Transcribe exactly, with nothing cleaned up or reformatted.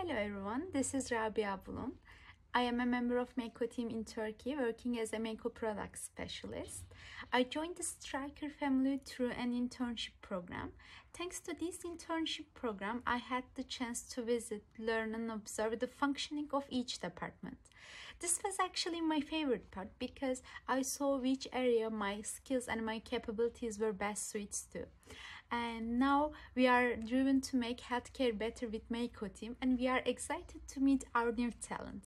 Hello everyone, this is Rabia. I am a member of Mako team in Turkey, working as a Mako Product Specialist. I joined the Stryker family through an internship program. Thanks to this internship program, I had the chance to visit, learn and observe the functioning of each department. This was actually my favorite part because I saw which area my skills and my capabilities were best suited to. And now we are driven to make healthcare better with Mako team, and we are excited to meet our new talent.